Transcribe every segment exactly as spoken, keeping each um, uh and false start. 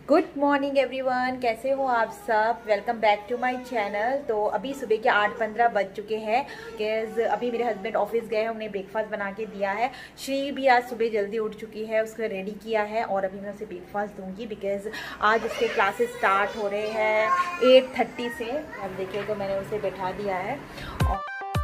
Good morning everyone, कैसे हो आप सब। Welcome back to my channel. तो अभी सुबह के आठ पंद्रह बज चुके हैं। बिकॉज अभी मेरे हस्बैंड ऑफिस गए हैं, उन्हें ब्रेकफास्ट बना के दिया है। श्री भी आज सुबह जल्दी उठ चुकी है, उसको रेडी किया है और अभी मैं उसे ब्रेकफास्ट दूंगी। बिकॉज आज उसके क्लासेस स्टार्ट हो रहे हैं एट थर्टी से। अब देखिए तो मैंने उसे बैठा दिया है। और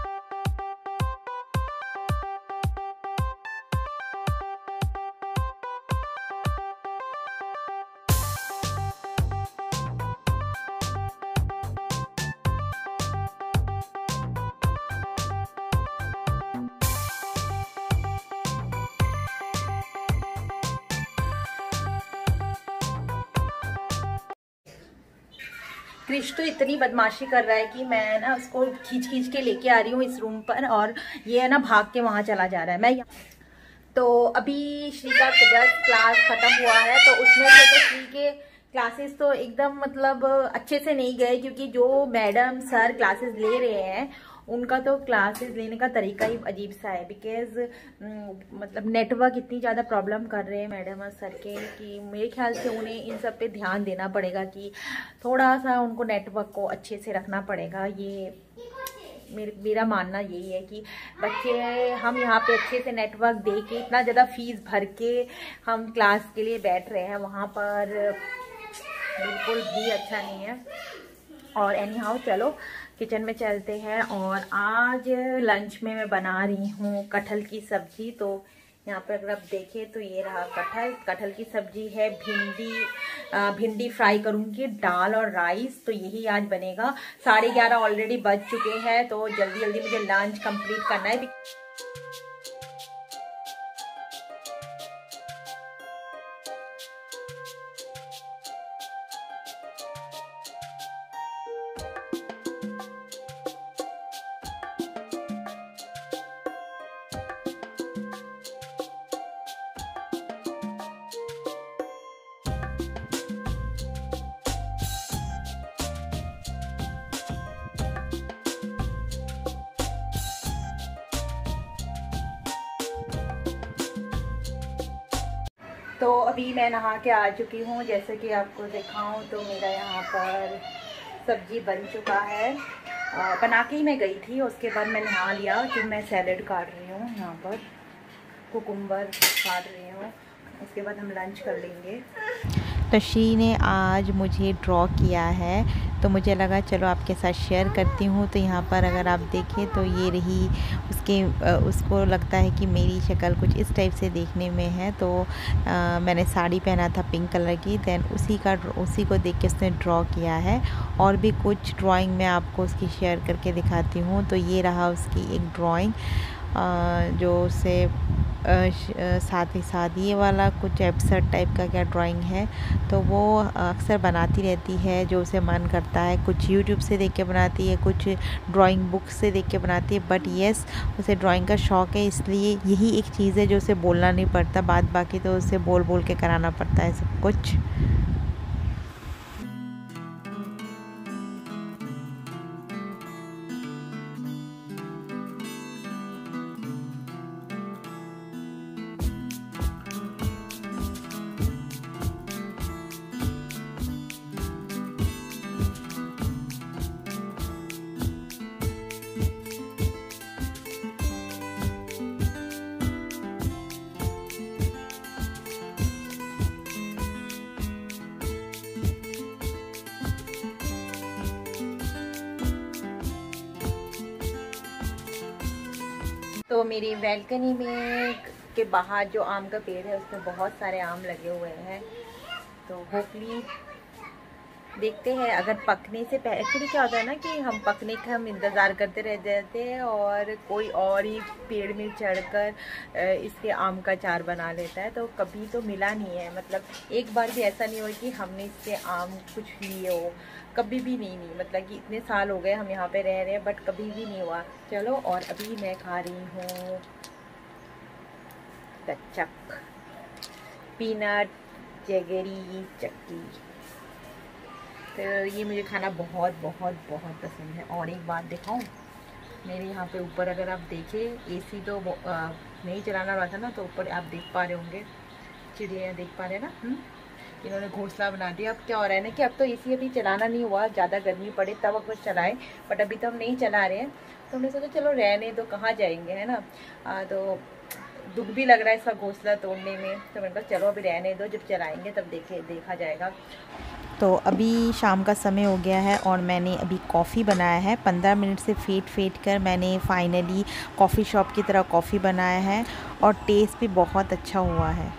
क्रिश तो इतनी बदमाशी कर रहा है कि मैं ना उसको खींच खींच के लेके आ रही हूँ इस रूम पर, और ये है ना भाग के वहां चला जा रहा है। मैं तो अभी श्री का जस्ट क्लास खत्म हुआ है, तो उसमें से तो श्री के क्लासेस तो एकदम मतलब अच्छे से नहीं गए, क्योंकि जो मैडम सर क्लासेस ले रहे हैं उनका तो क्लासेस लेने का तरीका ही अजीब सा है। बिकॉज मतलब नेटवर्क इतनी ज़्यादा प्रॉब्लम कर रहे हैं मैडम और सर के, कि मेरे ख्याल से उन्हें इन सब पे ध्यान देना पड़ेगा कि थोड़ा सा उनको नेटवर्क को अच्छे से रखना पड़ेगा। ये मेरे मेरा मानना यही है कि बच्चे हम यहाँ पे अच्छे से नेटवर्क दे के इतना ज़्यादा फीस भर के हम क्लास के लिए बैठ रहे हैं, वहाँ पर बिल्कुल भी अच्छा नहीं है। और एनी हाउ चलो किचन में चलते हैं। और आज लंच में मैं बना रही हूँ कटहल की सब्जी। तो यहाँ पर अगर आप देखें तो ये रहा कटहल कटहल की सब्जी है। भिंडी भिंडी फ्राई करूँगी, दाल और राइस। तो यही आज बनेगा। साढ़े ग्यारह ऑलरेडी बज चुके हैं, तो जल्दी जल्दी मुझे लंच कंप्लीट करना है। तो अभी मैं नहा के आ चुकी हूँ। जैसे कि आपको दिखाऊं तो मेरा यहाँ पर सब्जी बन चुका है। आ, बना के ही मैं गई थी, उसके बाद मैं नहा लिया कि मैं सैलेड काट रही हूँ। यहाँ पर कुकुम्बर काट रही हूँ, उसके बाद हम लंच कर लेंगे। तो श्री ने आज मुझे ड्रॉ किया है, तो मुझे लगा चलो आपके साथ शेयर करती हूँ। तो यहाँ पर अगर आप देखें तो ये रही उसके उसको लगता है कि मेरी शक्ल कुछ इस टाइप से देखने में है। तो आ, मैंने साड़ी पहना था पिंक कलर की, दैन उसी का उसी को देख के उसने ड्रॉ किया है। और भी कुछ ड्राइंग मैं आपको उसकी शेयर करके दिखाती हूँ। तो ये रहा उसकी एक ड्राइंग जो उसे साथ ही साथ ये वाला कुछ एपिसोड टाइप का क्या ड्राइंग है, तो वो अक्सर बनाती रहती है जो उसे मन करता है। कुछ यूट्यूब से देख के बनाती है, कुछ ड्राइंग बुक से देख के बनाती है। बट येस, उसे ड्राइंग का शौक़ है, इसलिए यही एक चीज़ है जो उसे बोलना नहीं पड़ता। बाद बाकी तो उसे बोल बोल के कराना पड़ता है सब कुछ। तो मेरी बैल्कनी में के बाहर जो आम का पेड़ है उसमें बहुत सारे आम लगे हुए हैं। तो होपली देखते हैं अगर पकने से पहले। एक्चुअली क्या होता है ना कि हम पकने का हम इंतज़ार करते रह जाते हैं और कोई और ही पेड़ में चढ़कर इसके आम का अचार बना लेता है। तो कभी तो मिला नहीं है, मतलब एक बार भी ऐसा नहीं हुआ कि हमने इससे आम कुछ लिए हो, कभी भी नहीं नहीं मतलब कि इतने साल हो गए हम यहाँ पे रह रहे हैं, बट कभी भी नहीं हुआ। चलो, और अभी मैं खा रही हूँ कच्चक पीनट जैगरी चक्की। तो ये मुझे खाना बहुत बहुत बहुत पसंद है। और एक बात दिखाऊं, मेरे यहाँ पे ऊपर अगर आप देखें एसी तो आ, नहीं चलाना रहा था ना, तो ऊपर आप देख पा रहे होंगे चिड़िया, देख पा रहे हैं ना। हुँ? इन्होंने घोंसला बना दिया। अब क्या हो रहा है ना कि अब तो एसी अभी चलाना नहीं हुआ, ज़्यादा गर्मी पड़े तब अगर चलाएं, बट अभी तो हम नहीं चला रहे हैं। तो हमने सोचा चलो रहने तो कहाँ जाएंगे, है ना। आ, तो दुख भी लग रहा है इसका घोंसला तोड़ने में, तो मैंने कहा चलो अभी रहने दो, जब चलाएंगे तब देखे देखा जाएगा। तो अभी शाम का समय हो गया है और मैंने अभी कॉफ़ी बनाया है। पंद्रह मिनट से फेंट फेंट कर मैंने फाइनली कॉफ़ी शॉप की तरह कॉफ़ी बनाया है और टेस्ट भी बहुत अच्छा हुआ है।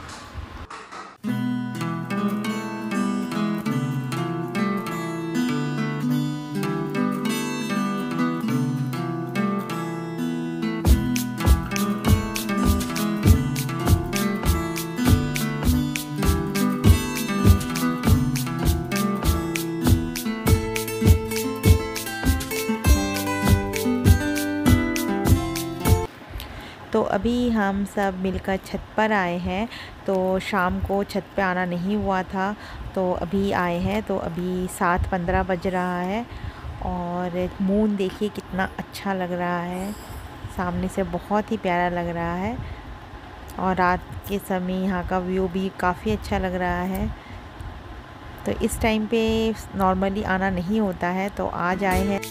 तो अभी हम सब मिलकर छत पर आए हैं। तो शाम को छत पे आना नहीं हुआ था, तो अभी आए हैं। तो अभी सात पंद्रह बज रहा है और मून देखिए कितना अच्छा लग रहा है, सामने से बहुत ही प्यारा लग रहा है। और रात के समय यहाँ का व्यू भी काफ़ी अच्छा लग रहा है। तो इस टाइम पे नॉर्मली आना नहीं होता है, तो आज आए हैं।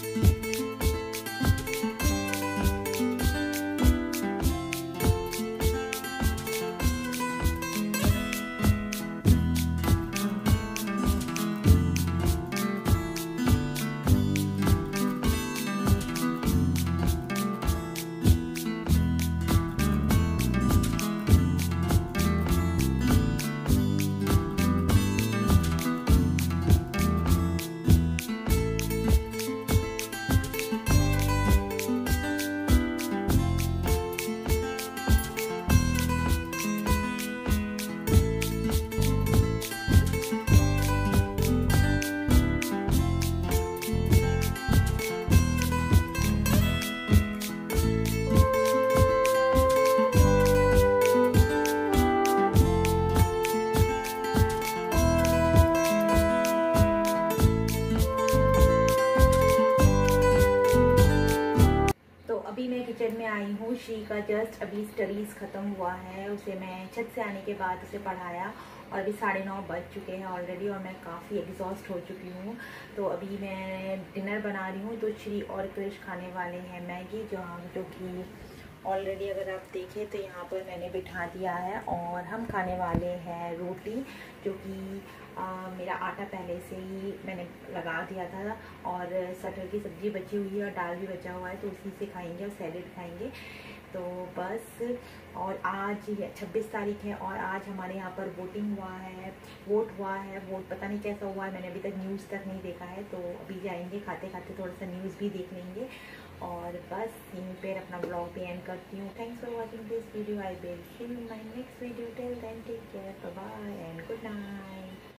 अभी मैं किचन में आई हूँ। श्री का जस्ट अभी स्टडीज़ ख़त्म हुआ है, उसे मैं छत से आने के बाद उसे पढ़ाया और अभी साढ़े नौ बज चुके हैं ऑलरेडी और मैं काफ़ी एग्जॉस्ट हो चुकी हूँ। तो अभी मैं डिनर बना रही हूँ। तो श्री और क्रिश खाने वाले हैं मैगी, जो हम जो कि ऑलरेडी अगर आप देखें तो यहाँ पर मैंने बिठा दिया है, और हम खाने वाले हैं रोटी, जो कि आ, मेरा आटा पहले से ही मैंने लगा दिया था, और कटहल की सब्ज़ी बची हुई है और दाल भी बचा हुआ है, तो उसी से खाएंगे और सैलेड खाएंगे। तो बस, और आज छब्बीस तारीख है और आज हमारे यहाँ पर वोटिंग हुआ है, वोट हुआ है। वोट पता नहीं कैसा हुआ है, मैंने अभी तक न्यूज़ तक नहीं देखा है। तो अभी जाएंगे, खाते खाते थोड़ा सा न्यूज़ भी देख लेंगे। और बस यहीं पर अपना ब्लॉग भी एंड करती हूँ। Thanks for watching this video. I will see you in my next video. Till then take care, bye bye and good night.